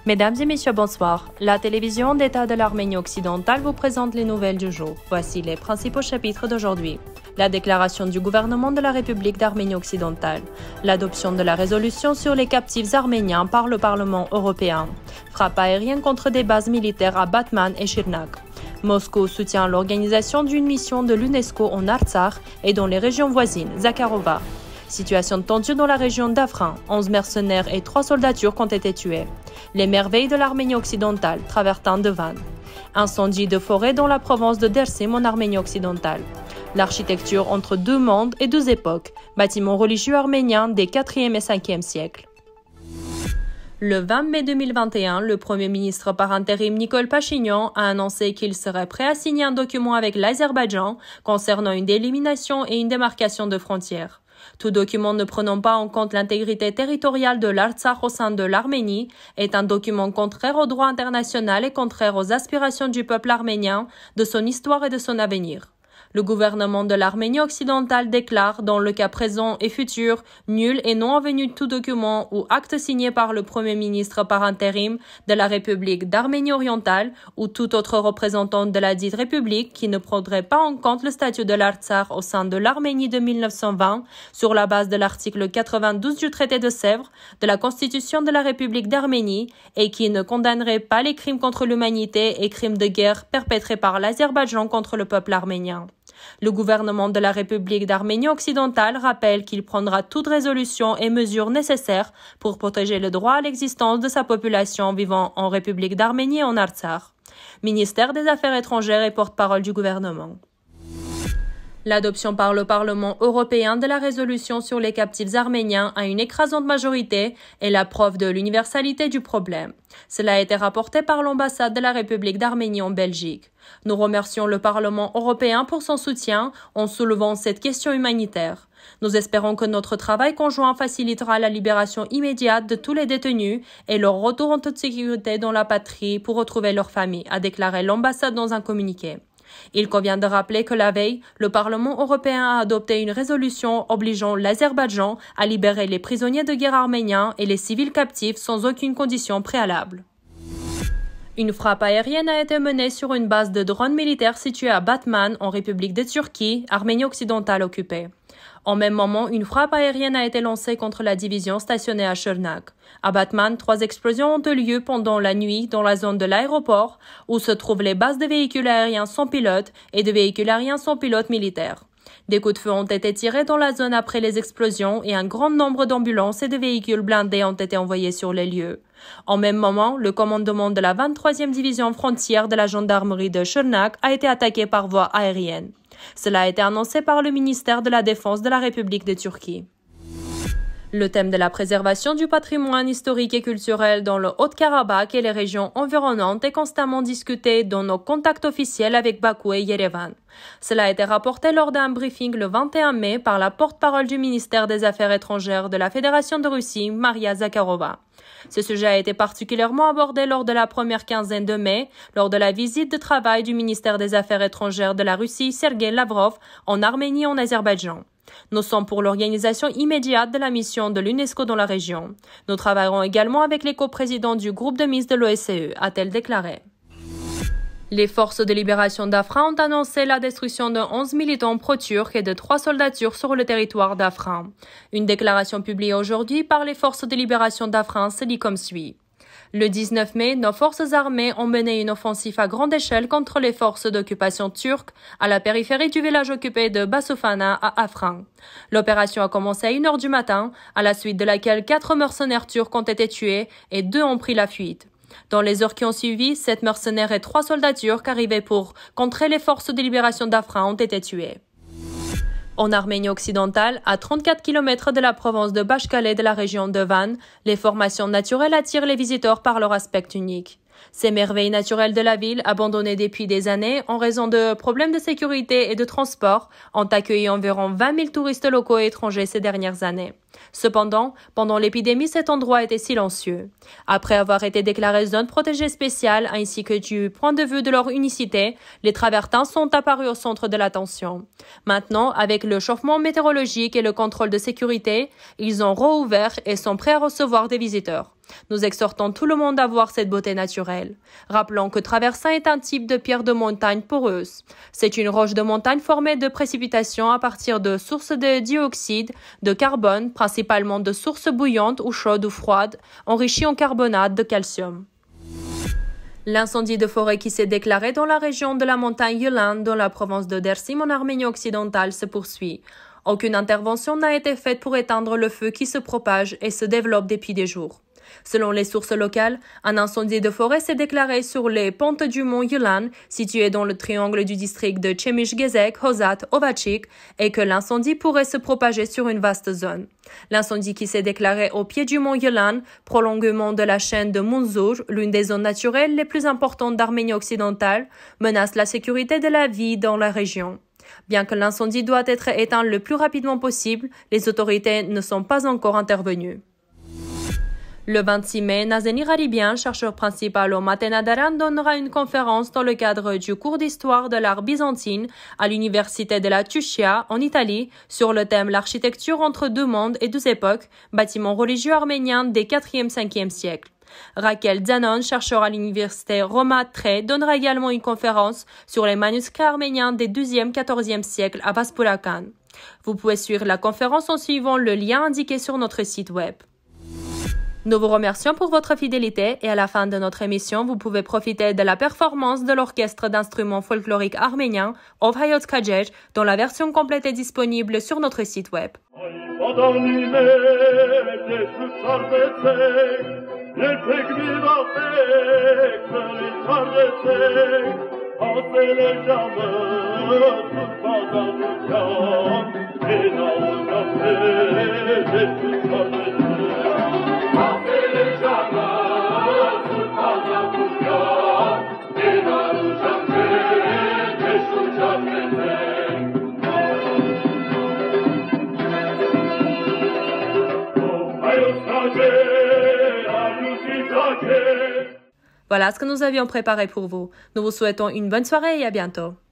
Mesdames et messieurs, bonsoir. La télévision d'État de l'Arménie occidentale vous présente les nouvelles du jour. Voici les principaux chapitres d'aujourd'hui. La déclaration du gouvernement de la République d'Arménie occidentale. L'adoption de la résolution sur les captifs arméniens par le Parlement européen. Frappe aérienne contre des bases militaires à Batman et Shirnak. Moscou soutient l'organisation d'une mission de l'UNESCO en Artsakh et dans les régions voisines, Zakharova. Situation tendue dans la région d'Afrin. 11 mercenaires et 3 soldats turcs ont été tués. Les merveilles de l'Arménie occidentale, travertin de Van. Incendie de forêt dans la province de Dersim en Arménie occidentale. L'architecture entre deux mondes et deux époques. Bâtiments religieux arméniens des 4e et 5e siècles. Le 20 mai 2021, le Premier ministre par intérim Nicole Pachinian a annoncé qu'il serait prêt à signer un document avec l'Azerbaïdjan concernant une délimitation et une démarcation de frontières. Tout document ne prenant pas en compte l'intégrité territoriale de l'Artsakh au sein de l'Arménie est un document contraire au droit international et contraire aux aspirations du peuple arménien, de son histoire et de son avenir. Le gouvernement de l'Arménie occidentale déclare, dans le cas présent et futur, nul et non avenu tout document ou acte signé par le Premier ministre par intérim de la République d'Arménie orientale ou tout autre représentant de la dite République qui ne prendrait pas en compte le statut de l'Artsakh au sein de l'Arménie de 1920 sur la base de l'article 92 du traité de Sèvres de la Constitution de la République d'Arménie et qui ne condamnerait pas les crimes contre l'humanité et crimes de guerre perpétrés par l'Azerbaïdjan contre le peuple arménien. Le gouvernement de la République d'Arménie occidentale rappelle qu'il prendra toute résolution et mesure nécessaires pour protéger le droit à l'existence de sa population vivant en République d'Arménie et en Artsakh. Ministère des Affaires étrangères et porte-parole du gouvernement. L'adoption par le Parlement européen de la résolution sur les captifs arméniens à une écrasante majorité est la preuve de l'universalité du problème. Cela a été rapporté par l'ambassade de la République d'Arménie en Belgique. Nous remercions le Parlement européen pour son soutien en soulevant cette question humanitaire. Nous espérons que notre travail conjoint facilitera la libération immédiate de tous les détenus et leur retour en toute sécurité dans la patrie pour retrouver leur famille, a déclaré l'ambassade dans un communiqué. Il convient de rappeler que la veille, le Parlement européen a adopté une résolution obligeant l'Azerbaïdjan à libérer les prisonniers de guerre arméniens et les civils captifs sans aucune condition préalable. Une frappe aérienne a été menée sur une base de drones militaires située à Batman, en République de Turquie, Arménie occidentale occupée. En même moment, une frappe aérienne a été lancée contre la division stationnée à Shirnak. À Batman, 3 explosions ont eu lieu pendant la nuit dans la zone de l'aéroport où se trouvent les bases de véhicules aériens sans pilote et de véhicules aériens sans pilote militaires. Des coups de feu ont été tirés dans la zone après les explosions et un grand nombre d'ambulances et de véhicules blindés ont été envoyés sur les lieux. En même moment, le commandement de la 23e division frontière de la gendarmerie de Shirnak a été attaqué par voie aérienne. Cela a été annoncé par le ministère de la Défense de la République de Turquie. Le thème de la préservation du patrimoine historique et culturel dans le Haut-Karabakh et les régions environnantes est constamment discuté dans nos contacts officiels avec Bakou et Yerevan. Cela a été rapporté lors d'un briefing le 21 mai par la porte-parole du ministère des Affaires étrangères de la Fédération de Russie, Maria Zakharova. Ce sujet a été particulièrement abordé lors de la première quinzaine de mai, lors de la visite de travail du ministère des Affaires étrangères de la Russie, Sergei Lavrov, en Arménie et en Azerbaïdjan. Nous sommes pour l'organisation immédiate de la mission de l'UNESCO dans la région. Nous travaillerons également avec les coprésidents du groupe de mise de l'OSCE, a-t-elle déclaré. Les forces de libération d'Afrin ont annoncé la destruction de 11 militants pro-turcs et de 3 soldats turcs sur le territoire d'Afrin. Une déclaration publiée aujourd'hui par les forces de libération d'Afrin se lit comme suit. Le 19 mai, nos forces armées ont mené une offensive à grande échelle contre les forces d'occupation turques à la périphérie du village occupé de Bassoufana à Afrin. L'opération a commencé à 1h du matin, à la suite de laquelle 4 mercenaires turcs ont été tués et 2 ont pris la fuite. Dans les heures qui ont suivi, 7 mercenaires et 3 soldats turcs arrivés pour contrer les forces de libération d'Afrin ont été tués. En Arménie occidentale, à 34 km de la province de Bashkaleh de la région de Van, les formations naturelles attirent les visiteurs par leur aspect unique. Ces merveilles naturelles de la ville, abandonnées depuis des années en raison de problèmes de sécurité et de transport, ont accueilli environ 20 000 touristes locaux et étrangers ces dernières années. Cependant, pendant l'épidémie, cet endroit était silencieux. Après avoir été déclaré zone protégée spéciale ainsi que du point de vue de leur unicité, les travertins sont apparus au centre de l'attention. Maintenant, avec le chauffement météorologique et le contrôle de sécurité, ils ont rouvert et sont prêts à recevoir des visiteurs. Nous exhortons tout le monde à voir cette beauté naturelle. Rappelons que traversin est un type de pierre de montagne poreuse. C'est une roche de montagne formée de précipitations à partir de sources de dioxyde de carbone, principalement de sources bouillantes ou chaudes ou froides, enrichies en carbonate de calcium. L'incendie de forêt qui s'est déclaré dans la région de la montagne Yılan, dans la province de Dersim en Arménie occidentale, se poursuit. Aucune intervention n'a été faite pour éteindre le feu qui se propage et se développe depuis des jours. Selon les sources locales, un incendie de forêt s'est déclaré sur les pentes du mont Yılan, situé dans le triangle du district de Çemişgezek, Hozat, Ovacik, et que l'incendie pourrait se propager sur une vaste zone. L'incendie qui s'est déclaré au pied du mont Yılan, prolongement de la chaîne de Munzur, l'une des zones naturelles les plus importantes d'Arménie occidentale, menace la sécurité de la vie dans la région. Bien que l'incendie doit être éteint le plus rapidement possible, les autorités ne sont pas encore intervenues. Le 26 mai, Nazenir Haribian, chercheur principal au Matenadaran, donnera une conférence dans le cadre du cours d'histoire de l'art byzantine à l'université de la Tushia, en Italie, sur le thème l'architecture entre deux mondes et deux époques, bâtiments religieux arméniens des 4e-5e siècles. Raquel Zanon, chercheur à l'université Roma III, donnera également une conférence sur les manuscrits arméniens des 12e-14e siècles à Vaspurakan. Vous pouvez suivre la conférence en suivant le lien indiqué sur notre site web. Nous vous remercions pour votre fidélité et à la fin de notre émission, vous pouvez profiter de la performance de l'orchestre d'instruments folkloriques arméniens Ovhayot Kajer, dont la version complète est disponible sur notre site web. Voilà ce que nous avions préparé pour vous. Nous vous souhaitons une bonne soirée et à bientôt.